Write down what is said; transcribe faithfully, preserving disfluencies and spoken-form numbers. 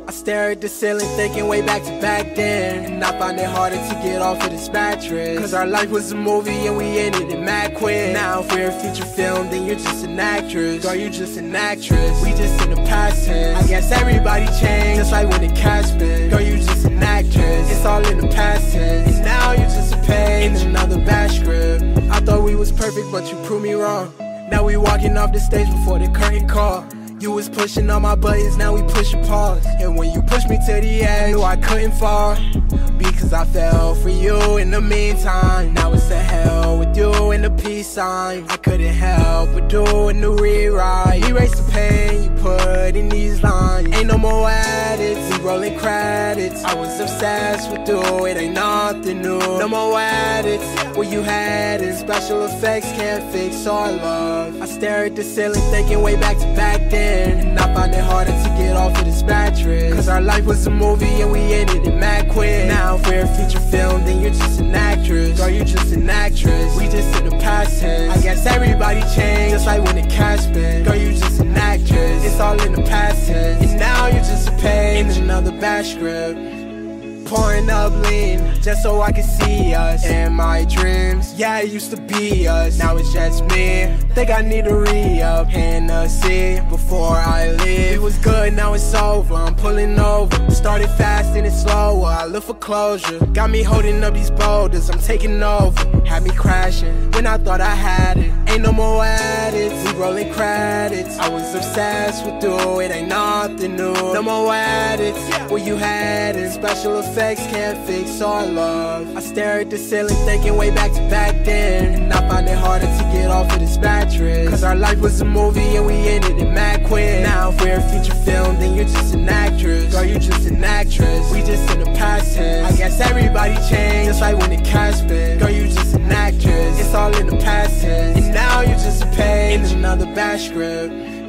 I stare at the ceiling thinking way back to back then, and I find it harder to get off of this mattress. Cause our life was a movie and we ended it mad quick. Now if we're a feature film, then you're just an actress. Girl, you just an actress, we just in the past tense. I guess everybody changed, just like when the cast been. Girl, you just an actress, it's all in the past tense. And now you're just a page in another bad script. I thought we was perfect, but you proved me wrong. Now we walking off the stage before the curtain call. You was pushing all my buttons, now we pushing pause. And when you pushed me to the edge, knew I couldn't fall, because I fell for you in the meantime. Now it's the hell with you and the peace sign. I couldn't help but do a new rewrite. Erase the pain you put in these lines. Ain't no more edits, we rolling credits. I was obsessed with you, it ain't nothing new. No more edits, where you had it. Special effects can't fix our love. I stare at the ceiling thinking way back to back then, and I find it harder to get off of this mattress. Cause our life was a movie and we ended it mad quick. Now if we're a feature film, then you're just an actress. Girl, you just an actress, we just in the past tense. I guess everybody changed, just like when the cast been. Girl, you just an actress, it's all in the past tense. And now you're just a page in another bad script. Pouring up lean, just so I can see us in my dreams. Yeah, it used to be us, now it's just me. Think I need to re-up Hennessy before I leave. It was good, now it's over, I'm pulling over. Started fast and it's slower, I look for closure. Got me holding up these boulders, I'm taking over. Had me crashing when I thought I had it. Ain't no more edits, we rolling credits. I was obsessed with you, it ain't nothing new. No more edits, where you had it. Special effects can't fix our love. I stare at the ceiling thinking way back to back then, and I find it harder to get off of this mattress. Cause our life was a movie and we ended it mad quick. Now if we're a feature film, then you're just an actress. Girl, you just an actress, we just in the past tense. I guess everybody changed, just like when the cast been. Girl, you just an actress, it's all in the past tense. And now you're just a page in another bad script.